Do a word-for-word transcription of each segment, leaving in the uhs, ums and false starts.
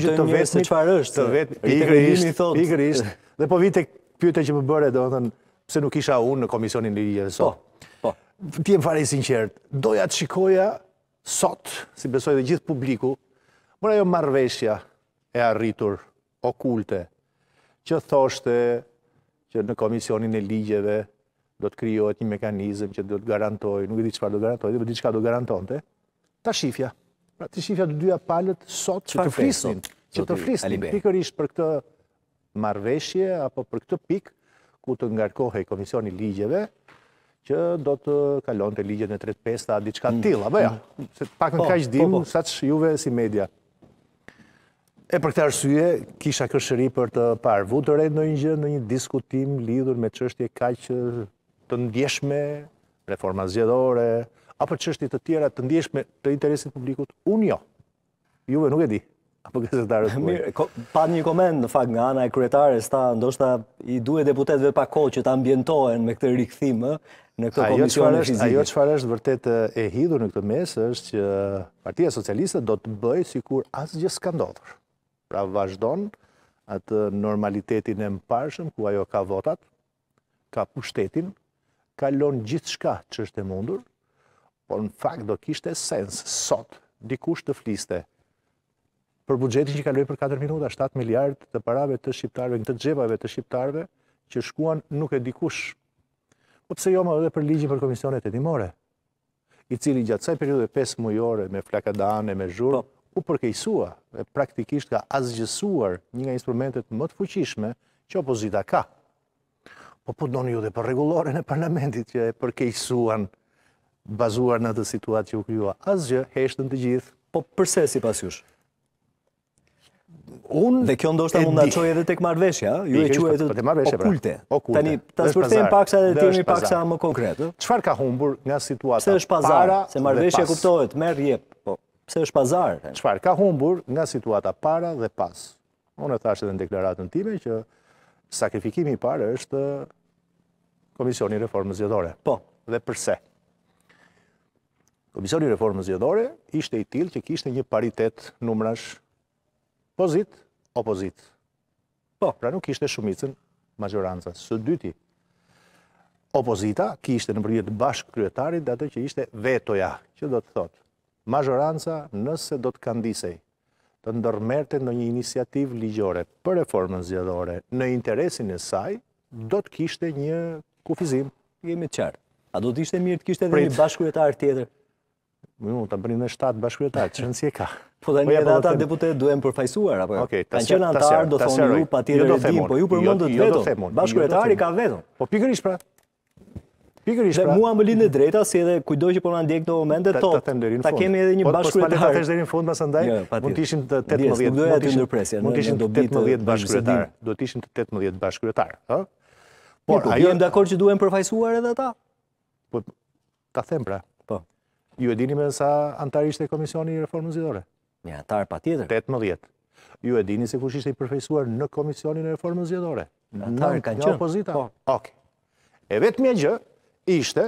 Kuptojmë mirë se çfarë është. Të vetë, pikërisht, pikërisht. Dhe po vite pyetja që më bëre, domethënë, pse nuk isha unë në komisionin e ligjeve sot. Po. Ti jem fare i sinqert. Doja të shikoja sot, si besoj dhe gjithë publiku, mora ajo marrëveshja e arritur okulte që thoshte që në komisionin e ligjeve do të krijohet një mekanizëm që do të garantojë, nuk e di çfarë do garantojë, por diçka do garantonte. Ta shifja. Pra të shifja të dyja palët sot që të flisnin, që të flisnin pikërisht për këtë marrëveshje apo për këtë pikë ku të ngarkohej komisioni i ligjeve që do të kalonte ligjet në tridhjetë e pesë diçka të tillë, apo ja. Se pak në kaq dim saç juve si media. E për këtë arsye kisha kërshëri për të parë vu të re ndonjë gjë, në një diskutim lidhur me çështje kaq të ndjeshme, reforma zgjedhore, apo çështje të tjera të ndjeshme të interesit publikut. Unë jo. Juve nuk e di. Apo gazetarët tuaj. Mirë, pa një koment në fakt nga ana e kryetares, ta ndoshta i duhet deputetëve pa kohë që ta ambientohen me këtë rikthim në këtë komision fizike. Ajo çfarë është vërtet e hidhur në këtë mes është që Partia Socialiste do të bëjë sikur asgjë s'ka ndodhur. Pra vazhdon atë normalitetin e mparshëm ku ajo ka votat, ka pushtetin, kalon gjithçka që është e mundur, por në fakt do kishte sens sot dikush të fliste për buxhetin që kaloi për katër minuta, shtatë miliardë të parave të shqiptarëve, në të xhepave të shqiptarëve që shkuan nuk e dikush. Po pse jo më edhe për ligjin për komisionet hetimore, i cili gjatë kësaj periudhe pesë mujore me flakadane, me zhurmë, u përkeqësua dhe praktikisht ka azgjësuar një nga instrumentet më të fuqishme që opozita ka. Po po doni ju dhe për rregulloren e parlamentit që e përkeqësuan bazuar në atë situatë që u krijua. Asgjë, heshtën të gjithë. Po përse sipas jush? Unë dhe kjo ndoshta mund ta çojë edhe tek marrëveshja, ju e quajtë okulte. Tani ta shpërthejmë paksa dhe të jemi paksa më konkret. Çfarë ka humbur nga situata? Pse është pazar? Se marrëveshja kuptohet, merr jep. Po pse është pazar? Çfarë ka humbur nga situata para dhe pas? Unë e thash edhe në deklaratën time që sakrifikimi i parë është Komisioni i Reformës Zgjedhore. Po. Dhe përse? Komisioni i Reformës Zgjedhore ishte i tillë që kishte një paritet numrash pozit, opozit. Po. Pra nuk kishte shumicën majorancës. Së dyti, opozita kishte nëpërmjet bashkëkryetarit atë që ishte vetoja, që do të thotë, majoranca nëse do të kandisej të ndërmerte në një iniciativë ligjore për reformën zgjedhore në interesin e saj, do të kishte një kufizim. Jemi të qartë. A do të ishte mirë të kishte edhe një bashkëkryetar tjetër? Mund ta bënin në shtatë bashkëkryetar, çfarë si e ka? Po tani edhe ata deputet duhen përfaqësuar apo jo? Kanë qenë antar, do thonë ju patjetër e dim, po ju përmendët veto. Bashkëkryetari ka veto. Po pikërisht pra. Pikërisht pra. Dhe mua më lind drejta si edhe kujdo që po na ndjek këto momente to. Ta kemi edhe një bashkëkryetar. Po ta deri në fund pasandaj mund të ishin të tetëmbëdhjetë. Mund të ishin ndërpresje, mund të ishin tetëmbëdhjetë bashkëkryetar. Do të ishin të tetëmbëdhjetë bashkëkryetar, ë? Por ajo jam dakord që duhen përfaqësuar edhe ata. Po ta them pra. Po. Ju e dini me sa antar ishte Komisioni i Reformës Zgjedhore? Një antar patjetër. tetëmbëdhjetë. Ju e dini se kush ishte i përfaqësuar në Komisionin e Reformës Zgjedhore? Antar kanë qenë opozita. Po. Okej. E vetmja gjë ishte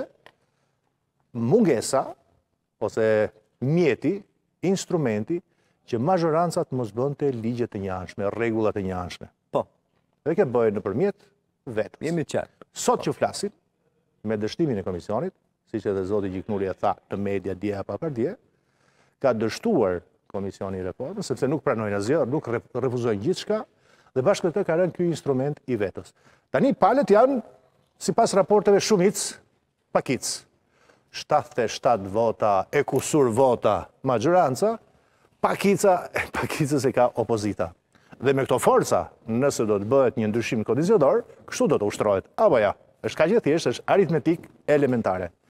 mungesa ose mjeti, instrumenti që majorancat mos bënte ligje të njëanshme, rregulla të njëanshme. Po. Dhe kjo bëhet nëpërmjet vetës. Jemi të qartë. Sot që flasim me dështimin e komisionit, siç edhe zoti Gjiknuri e tha të media dje apo apardje, ka dështuar Komisioni i Reformës sepse nuk pranojnë asgjë, nuk refuzojnë gjithçka dhe bashkë këtë ka rënë ky instrument i vetës. Tani palët janë sipas raporteve shumic pakic. shtatëdhjetë e shtatë vota, e kusur vota majoranca, pakica, pakicës e ka opozita. Dhe me këto forca, nëse do të bëhet një ndryshim kodizjodor, kështu do të ushtrohet. Apo ja, është kaq e thjeshtë, është aritmetik elementare.